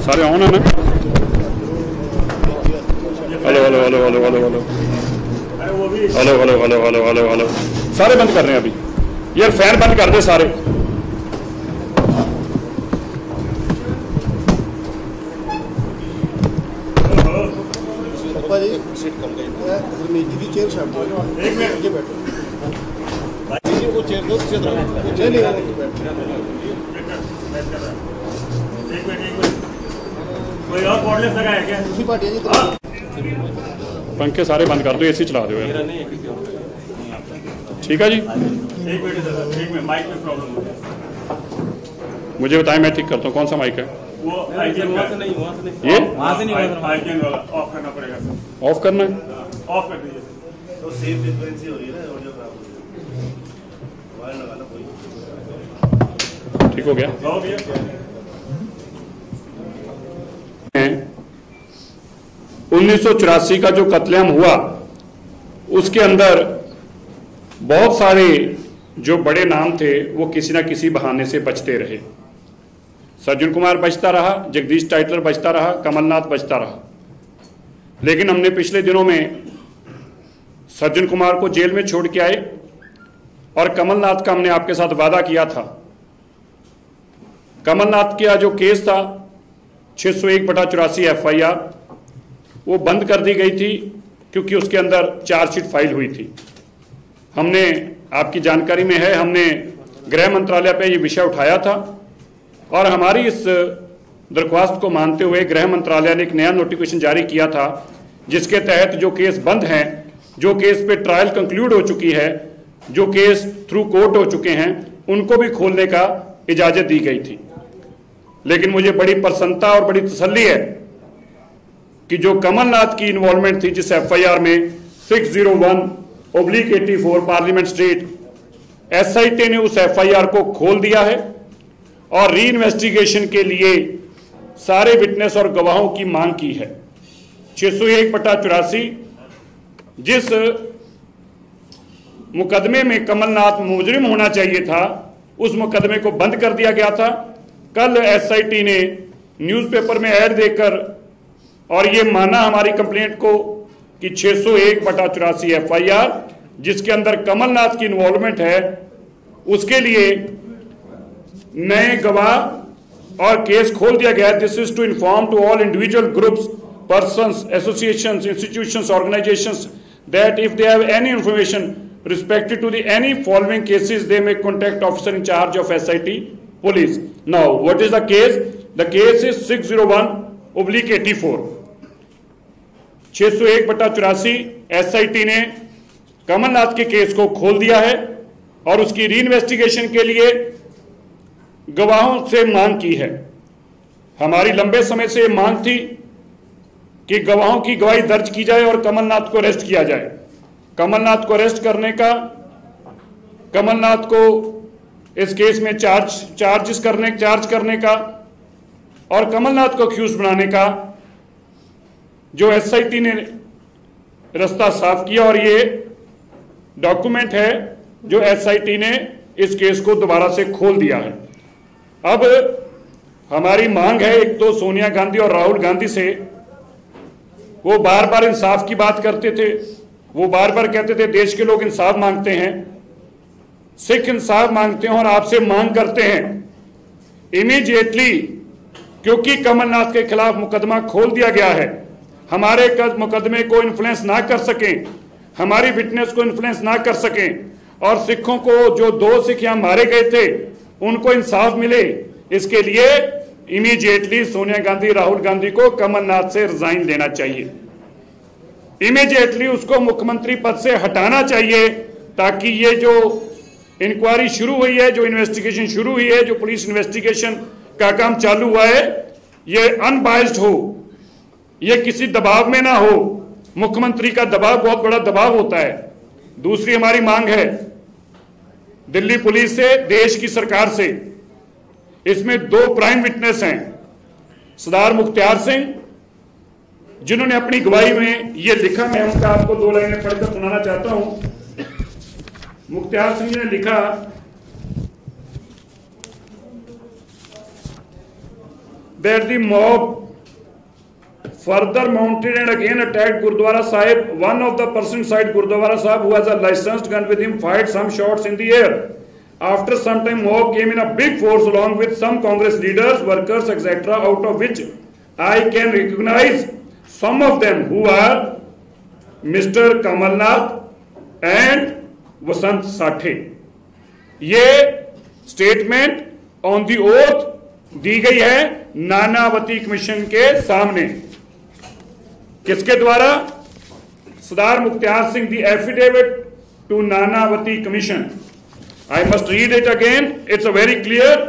सारे ऑन है ना? Hello hello hello hello hello hello hello hello hello hello hello hello सारे बंद कर रहे हैं अभी। यार फैन बंद कर दे सारे। पंखे सारे बंद कर दो, एसी चला दो यार। ठीक है जी, मुझे बताएं, मैं ठीक करता हूँ। कौन सा माइक है? वो ये वहाँ से नहीं होगा, ऑफ करना पड़ेगा। ऑफ करना है? ऑफ कर दीजिए। तो सेफ फ्रीक्वेंसी हो रही है ना, ऑडियो खराब वायर लगाना कोई। ठीक हो गया? 1984 का जो कत्लेआम हुआ उसके अंदर बहुत सारे जो बड़े नाम थे वो किसी ना किसी बहाने से बचते रहे। सज्जन कुमार बचता रहा, जगदीश टाइटलर बचता रहा, कमल नाथ बचता रहा। लेकिन हमने पिछले दिनों में सज्जन कुमार को जेल में छोड़ के आए और कमल नाथ का हमने आपके साथ वादा किया था। कमल नाथ का जो केस था 601/84 FIR वो बंद कर दी गई थी क्योंकि उसके अंदर चार्जशीट फाइल हुई थी। हमने, आपकी जानकारी में है, हमने गृह मंत्रालय पे ये विषय उठाया था और हमारी इस दरख्वास्त को मानते हुए गृह मंत्रालय ने एक नया नोटिफिकेशन जारी किया था जिसके तहत जो केस बंद हैं, जो केस पे ट्रायल कंक्लूड हो चुकी है, जो केस थ्रू कोर्ट हो चुके हैं, उनको भी खोलने का इजाजत दी गई थी। लेकिन मुझे बड़ी प्रसन्नता और बड़ी तसल्ली है कि जो कमल नाथ की इन्वॉल्वमेंट थी जिस FIR में 601/84 पार्लियामेंट स्ट्रीट, SIT ने उस FIR को खोल दिया है और री इन्वेस्टिगेशन के लिए सारे विटनेस और गवाहों की मांग की है। 601/84 जिस मुकदमे में कमल नाथ मुजरिम होना चाहिए था, उस मुकदमे को बंद कर दिया गया था। कल SIT ने न्यूज़पेपर में ऐड देकर और ये माना हमारी कंप्लेंट को कि 601/84 FIR जिसके अंदर कमल नाथ की इन्वॉल्वमेंट है, उसके लिए नए गवाह और केस खोल दिया गया। This is to inform to all individual groups, persons, associations, institutions, organizations that if they have any information respected to the any following cases, they may contact officer in charge of SIT police. Now, what is the case? The case is 601/84. 601/84 SIT ने कमल नाथ के case को खोल दिया है और उसकी री investigation के लिए गवाहों से मांग की है। हमारी लंबे समय से मांग थी कि गवाहों की गवाही दर्ज की जाए और कमल नाथ को अरेस्ट किया जाए। कमल नाथ को अरेस्ट करने का, कमल नाथ को इस केस में चार्ज करने का और कमल नाथ को अक्यूज बनाने का जो SIT ने रास्ता साफ किया और ये डॉक्यूमेंट है जो SIT ने इस केस को दोबारा से खोल दिया है। अब हमारी मांग है, एक तो सोनिया गांधी और राहुल गांधी से, वो बार बार इंसाफ की बात करते थे, वो बार बार कहते थे देश के लोग इंसाफ मांगते हैं, सिख इंसाफ मांगते हैं और आपसे मांग करते हैं इमीडिएटली, क्योंकि कमलनाथ के खिलाफ मुकदमा खोल दिया गया है, हमारे मुकदमे को इन्फ्लुएंस ना कर सकें, हमारी विटनेस को इन्फ्लुएंस ना कर सकें और सिखों को, जो 2 सिख यहां मारे गए थे, उनको इंसाफ मिले। इसके लिए इमीडिएटली सोनिया गांधी, राहुल गांधी को कमलनाथ से रिजाइन देना चाहिए, इमीडिएटली उसको मुख्यमंत्री पद से हटाना चाहिए, ताकि ये जो इंक्वायरी शुरू हुई है, जो इन्वेस्टिगेशन शुरू हुई है, जो पुलिस इन्वेस्टिगेशन का काम चालू हुआ है, ये अनबायस्ड हो, ये किसी दबाव में ना हो। मुख्यमंत्री का दबाव बहुत बड़ा दबाव होता है। दूसरी हमारी मांग है दिल्ली पुलिस से, देश की सरकार से, इसमें 2 प्राइम विटनेस हैं, सरदार मुख्तार सिंह जिन्होंने अपनी गवाही में ये लिखा, मैं उनका आपको 2 लाइनें पढ़कर सुनाना चाहता हूं। मुख्तार सिंह ने लिखा, that the mob further mounted and again attacked Gurdwara Sahib. One of the person inside Gurdwara Sahib who has a licensed gun with him fired some shots in the air. After some time, mob came in a big force along with some Congress leaders, workers, etc., out of which I can recognize some of them who are Mr. Kamal Nath and Vasant Sathe. ये statement on the oath दी गई है Nanavati commission के सामने। किसके द्वारा? Sardar Mukhtar Singh, the affidavit to Nanavati commission. I must read it again, it's a very clear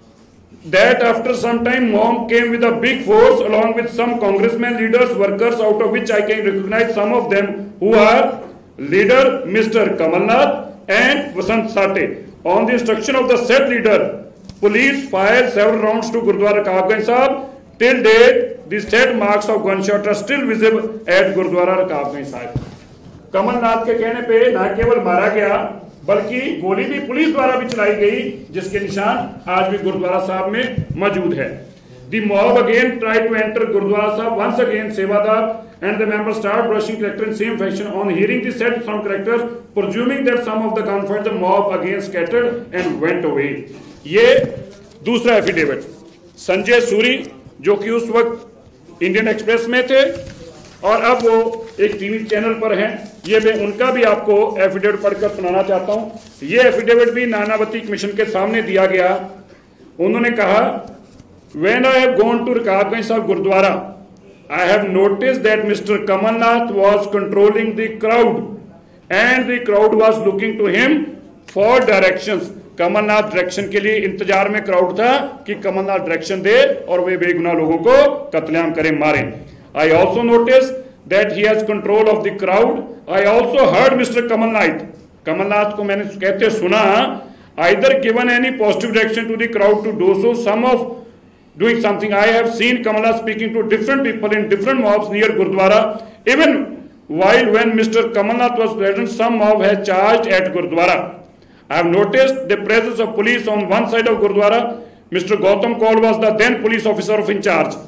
that after some time mob came with a big force along with some congressmen, leaders, workers, out of which I can recognize some of them who are leader Mr. Kamal Nath and Vasant Sate. On the instruction of the said leader, police fired several rounds to Gurdwara Rakabganj Sahib. Till date, the said marks of gunshot are still visible at Gurdwara Rakabganj Sahib. Kamal Nath के कहने पे न केवल मारा गया बल्कि गोली भी पुलिस द्वारा भी चलाई गई, जिसके निशान आज भी गुरुद्वारा साहब में मौजूद है। The mob again tried to enter Gurdwara Sahib. Once again, Sevadar and the members started brushing character in same fashion. On hearing the said some characters, presuming that some of the gunfight, the mob again scattered and went away. ये दूसरा affidavit Sanjay Suri, जो कि उस वक्त Indian express में थे और अब वो एक टीवी चैनल पर हैं, ये मैं उनका भी आपको एफिडेविट पढ़कर सुनाना चाहता हूं। ये एफिडेविट भी नानावती कमीशन के सामने दिया गया। उन्होंने कहा, When I have gone to Rakabganj Sahib Gurdwara, I have noticed that Mr. Kamal Nath was controlling the crowd and the crowd was looking to him for directions. Kamal Nath direction के लिए इंतजार में क्राउड था कि कमल नाथ डायरेक्शन दे और वे बेगुनाह लोगों को कत्लेआम करें, मारें। I also noticed that he has control of the crowd. I also heard Mr. Kamal Nath. Kamal Nath को मैंने कहते सुना, either given any positive direction to the crowd to do so, some of doing something. I have seen Kamal Nath speaking to different people in different mobs near Gurdwara. Even while when Mr. Kamal Nath was present, some mob has charged at Gurdwara. I have noticed the presence of police on one side of Gurdwara. Mr. Gautam Kaul was the then police officer of in charge.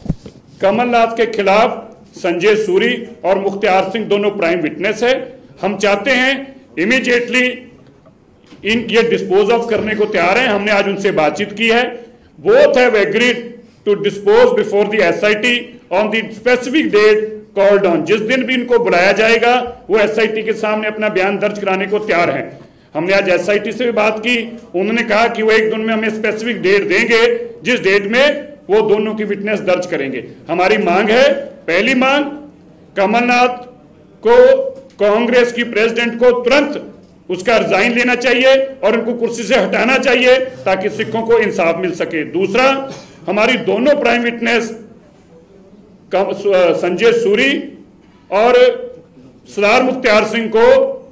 कमल नाथ के खिलाफ संजय सूरी और मुख्तार सिंह दोनों prime witness है। हम चाहते हैं immediately ये dispose of करने को तैयार हैं। हमने आज उनसे बातचीत की है। Both have agreed to dispose before the SIT on the specific date called on. जिस दिन भी इनको बुलाया जाएगा वो एसआईटी के सामने अपना बयान दर्ज कराने को तैयार हैं। हमने आज एसआईटी से भी बात की, उन्होंने कहा कि वो एक दिन में हमें स्पेसिफिक डेट देंगे जिस डेट में वो दोनों की विटनेस दर्ज करेंगे। हमारी मांग है, पहली मांग, कमलनाथ को, कांग्रेस की प्रेसिडेंट को तुरंत उसका रिजाइन लेना चाहिए और उनको कुर्सी से हटाना चाहिए ताकि सिखों को इंसाफ मिल सके। दूसरा, हमारी दोनों प्राइम विटनेस संजय सूरी और सरदार मुख्तार सिंह को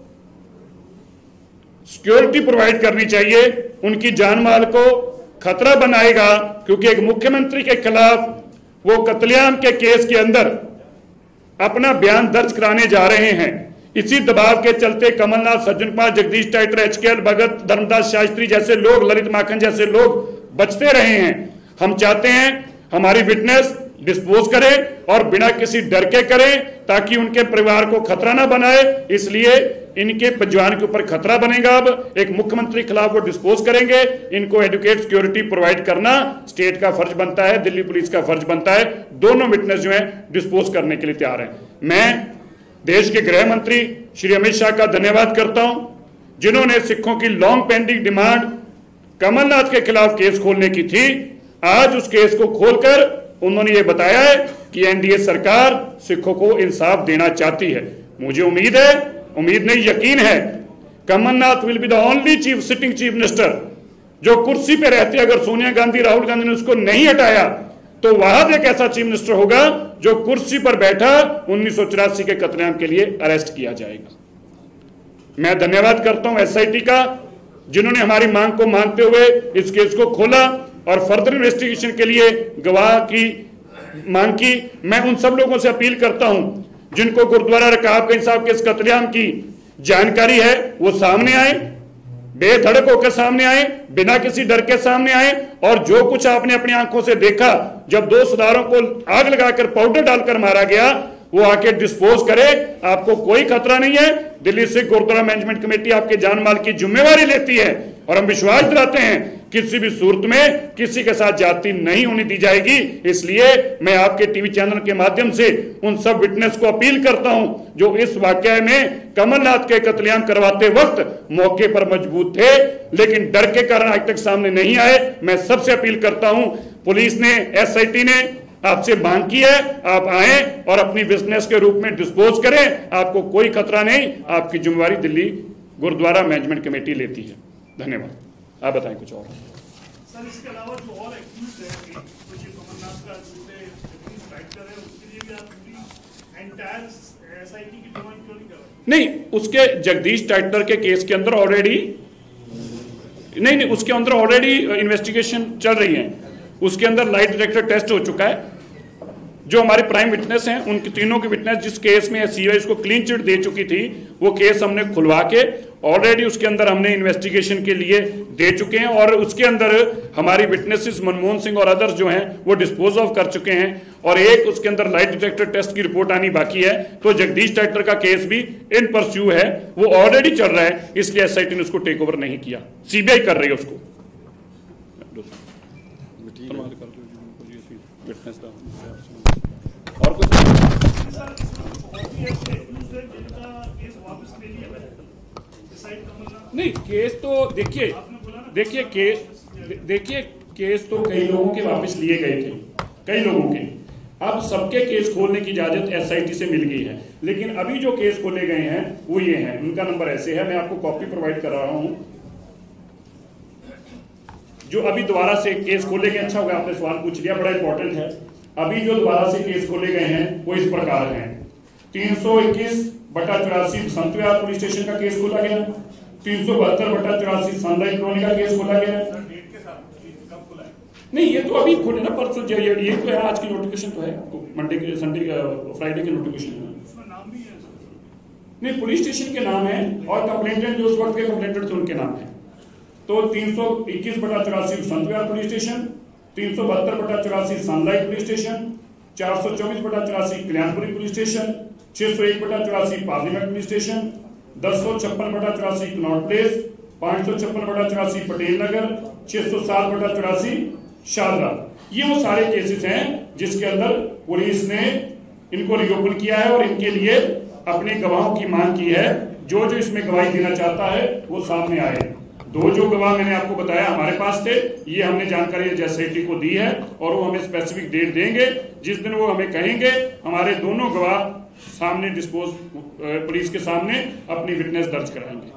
सिक्योरिटी प्रोवाइड करनी चाहिए। उनकी जान माल को खतरा बनाएगा, क्योंकि एक मुख्यमंत्री के खिलाफ वो कत्लेआम के केस के अंदर अपना बयान दर्ज कराने जा रहे हैं। इसी दबाव के चलते कमलनाथ, सज्जन कुमार, जगदीश टाइटर, एचकेएल भगत, धर्मदास शास्त्री जैसे लोग, ललित माखन जैसे लोग बचते रहे हैं। हम चाहते हैं हमारी विटनेस डिस्पोज करें और बिना किसी डर के करें ताकि उनके परिवार को खतरा ना बनाए। इसलिए इनके जवान के ऊपर खतरा बनेगा। अब एक मुख्यमंत्री के खिलाफ वो डिस्पोज करेंगे। इनको एडुकेट सिक्योरिटी प्रोवाइड करना स्टेट का फर्ज बनता है, दिल्ली पुलिस का फर्ज बनता है। दोनों विटनेस जो है डिस्पोज करने के लिए तैयार हैं। मैं देश के गृह मंत्री श्री अमित शाह का धन्यवाद करता हूं, जिन्होंने सिखों की लॉन्ग पेंडिंग डिमांड कमलनाथ के खिलाफ केस खोलने की थी। आज उस केस को खोलकर उन्होंने ये बताया है कि एनडीए सरकार सिखों को इंसाफ देना चाहती है। मुझे उम्मीद है, उम्मीद नहीं यकीन है, Kamalnath will be the only sitting chief minister जो कुर्सी पे रहते, अगर सोनिया गांधी, राहुल गांधी ने उसको नहीं हटाया तो वहां एक ऐसा चीफ मिनिस्टर होगा जो कुर्सी पर बैठा 1984 के कत्लेआम के लिए अरेस्ट किया जाएगा। मैं धन्यवाद करता हूं एसआईटी का, जिन्होंने हमारी मांग को मानते हुए इस केस को खोला और फर्दर इन्वेस्टिगेशन के लिए गवाह की मांग की। मैं उन सब लोगों से अपील करता हूं जिनको गुरुद्वारा रकाबगंज साहब के इस कत्लेआम की जानकारी है, वो सामने आए बेधड़क होकर सामने आए, बिना किसी डर के सामने आए, और जो कुछ आपने अपनी आंखों से देखा, जब 2 सरदारों को आग लगाकर पाउडर डालकर मारा गया, वो आके डिस्पोज करे। आपको कोई खतरा नहीं है। दिल्ली सिख गुरुद्वारा मैनेजमेंट कमेटी आपके जान माल की जिम्मेवारी लेती है, और हम विश्वास दिलाते हैं किसी भी सूरत में किसी के साथ जाति नहीं होने दी जाएगी। इसलिए मैं आपके टीवी चैनल के माध्यम से उन सब विटनेस को अपील करता हूं जो इस वाकये में कमलनाथ के कत्लेआम करवाते वक्त मौके पर मजबूत थे, लेकिन डर के कारण आज तक सामने नहीं आए। मैं सबसे अपील करता हूं, पुलिस ने, SIT ने आपसे मांग की है, आप आए और अपनी बिजनेस के रूप में डिस्पोज करें। आपको कोई खतरा नहीं, आपकी जिम्मेवारी दिल्ली गुरुद्वारा मैनेजमेंट कमेटी लेती है। धन्यवाद। आप बताएं कुछ और। सर, इसके अलावा जो और एक्यूज है, तो ये कमलनाथ का राइटर है, उसके लिए भी आप पूरी एंटायर SIT की डिमांड क्यों नहीं कर रहे? नहीं, उसके जगदीश टाइटलर के केस के अंदर ऑलरेडी नहीं, उसके अंदर ऑलरेडी इन्वेस्टिगेशन चल रही है। उसके अंदर लाइट डिटेक्टर टेस्ट हो चुका है। जो हमारे प्राइम विटनेस हैं, उनके तीनों के विटनेस जिस केस में CBI इसको क्लीन चिट दे चुकी थी, वो केस हमने खुलवा के ऑलरेडी उसके अंदर हमने इन्वेस्टिगेशन के लिए दे चुके हैं, और उसके अंदर हमारी विटनेसेस मनमोहन सिंह और अदर्स जो हैं वो डिस्पोज ऑफ कर चुके हैं, और एक उसके अंदर लाइट डिटेक्टर टेस्ट की रिपोर्ट आनी बाकी है। तो जगदीश टाइटलर का केस भी इन परस्यू है, वो ऑलरेडी चल रहा है, इसलिए SIT ने उसको टेक ओवर नहीं किया, CBI कर रही है उसको। और कुछ नहीं, केस तो देखिए केस तो कई लोगों के वापस लिए गए थे, कई लोगों के। अब सबके केस खोलने की इजाजत SIT से मिल गई है, लेकिन अभी जो केस खोले गए हैं वो ये हैं। उनका नंबर ऐसे है, मैं आपको कॉपी प्रोवाइड कर रहा हूं। जो अभी दोबारा से केस खोले गए, अच्छा हो गया आपने सवाल पूछ लिया, बड़ा इंपॉर्टेंट है। अभी जो दोबारा से केस खोले गए हैं वो इस प्रकार हैं। 321/84 बसंत विहार पुलिस स्टेशन का केस खोला गया, 372/84 सनराइज कॉलोनी का केस खोला गया। नहीं, ये तो अभी खोले ना, परसों ये तो है, आज की नोटिफिकेशन तो है, मंडे के, संडे, फ्राइडे के नोटिफिकेशन है। नहीं, पुलिस स्टेशन के नाम है, और कंप्लेंटेंट जो उस वक्त के कंप्लेंटेंट थे उनके नाम है। तो 321/84 Basant Vihar police station, 372/84 sunrise police station, 424/84 Kalyanpuri police station, 601/84 parliament police station, 1056/84 Connaught place, 556/84 Patel Nagar, 607/84 Sharda. ये वो सारे केसेस हैं जिसके अंदर पुलिस ने इनको रिओपन किया है, और इनके लिए अपने गवाहों की मांग की है। जो जो इसमें गवाही देना चाहता है वो सामने आए। 2 जो गवाह मैंने आपको बताया हमारे पास थे, ये हमने जानकारी SIT को दी है, और वो हमें स्पेसिफिक डेट देंगे। जिस दिन वो हमें कहेंगे, हमारे दोनों गवाह सामने डिस्पोज पुलिस के सामने अपनी विटनेस दर्ज कराएंगे।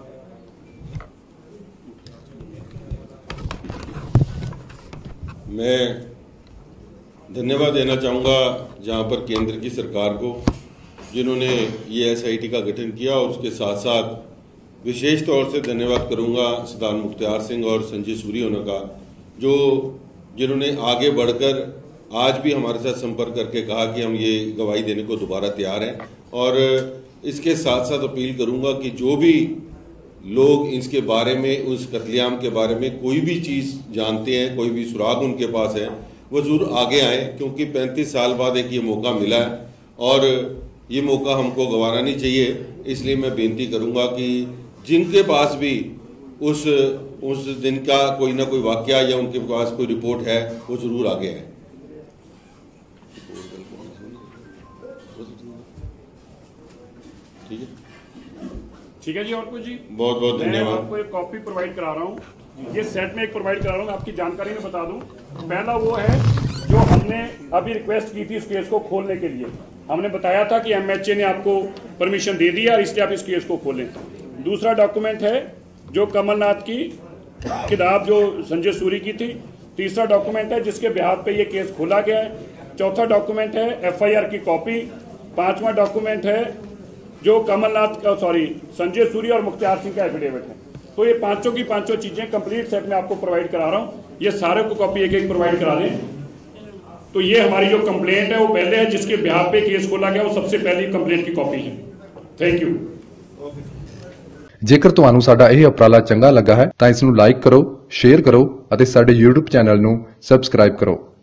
मैं धन्यवाद देना चाहूँगा जहाँ पर केंद्र की सरकार को, जिन्होंने ये SIT का गठन किया, और उसके साथ साथ विशेष तौर से धन्यवाद करूंगा सरदार मुख्तार सिंह और संजय सूरी होने का, जिन्होंने आगे बढ़कर आज भी हमारे साथ संपर्क करके कहा कि हम ये गवाही देने को दोबारा तैयार हैं। और इसके साथ साथ अपील करूंगा कि जो भी लोग इसके बारे में, उस कत्लेआम के बारे में कोई भी चीज़ जानते हैं, कोई भी सुराग उनके पास है, वो ज़रूर आगे आएँ, क्योंकि 35 साल बाद एक ये मौका मिला है, और ये मौका हमको गंवाना नहीं चाहिए। इसलिए मैं बेनती करूंगा कि जिनके पास भी उस दिन का कोई ना कोई वाकया या उनके पास कोई रिपोर्ट है, वो जरूर आगे आए। ठीक है जी। और कुछ जी? बहुत बहुत धन्यवाद। मैं आपको एक कॉपी प्रोवाइड करा रहा हूँ, ये सेट में एक प्रोवाइड करा रहा हूँ। आपकी जानकारी में बता दूं, पहला वो है जो हमने अभी रिक्वेस्ट की थी इस केस को खोलने के लिए। हमने बताया था कि MHA ने आपको परमिशन दे दिया, इसलिए आप इस केस को खोलें। दूसरा डॉक्यूमेंट है जो कमलनाथ की किताब जो संजय सूरी की थी। तीसरा डॉक्यूमेंट है जिसके बिहाफ पे ये केस खोला गया है। चौथा डॉक्यूमेंट है FIR की कॉपी। पांचवा डॉक्यूमेंट है जो कमलनाथ का संजय सूरी और मुख्तार सिंह का एफिडेविट है। तो ये पांचों की पांचों चीजें कंप्लीट सेट में आपको प्रोवाइड करा रहा हूँ। ये सारे को कॉपी एक एक प्रोवाइड करा दें। तो ये हमारी जो कंप्लेंट है वो पहले है, जिसके बिहाफ पे केस खोला गया, वो सबसे पहली कंप्लेंट की कॉपी है। Thank you. ਜੇਕਰ ਤੁਹਾਨੂੰ ਸਾਡਾ ਇਹ ਉਪਰਾਲਾ ਚੰਗਾ ਲੱਗਾ ਹੈ ਤਾਂ ਇਸ ਨੂੰ ਲਾਈਕ ਕਰੋ, ਸ਼ੇਅਰ ਕਰੋ ਅਤੇ ਸਾਡੇ YouTube ਚੈਨਲ ਨੂੰ ਸਬਸਕ੍ਰਾਈਬ ਕਰੋ।